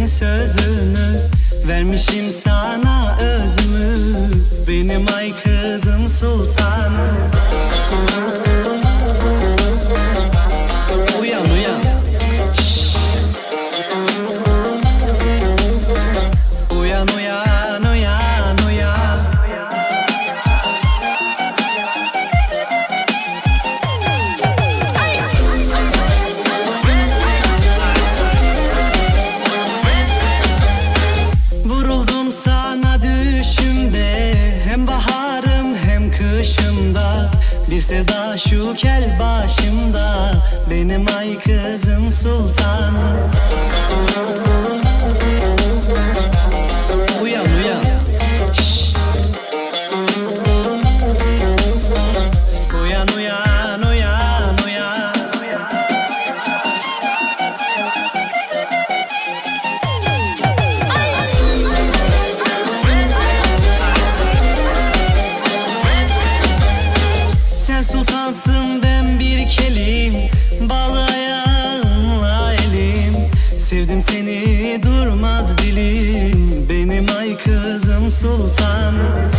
senin sözünü, vermişim sana özümü, benim ay kızım sultanım. Uyan uyan. Uyan uyan uyan uyan. Vuruldum sana düşümde, hem baharım hem kışımda, bir sevda şu kel başımda, benim ay kızım sultanım. Uyan uyan. Uyan uyan uyan uyan. Sen sultansın, ben bir kelim, bal ayağınla elim, sevdim seni durmaz dilim, benim ay kızım sultanım.